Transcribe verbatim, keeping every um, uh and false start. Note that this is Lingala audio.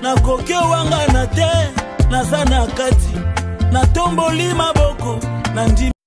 nakoki owanga na te naza na kati natomboli maboko na ndimi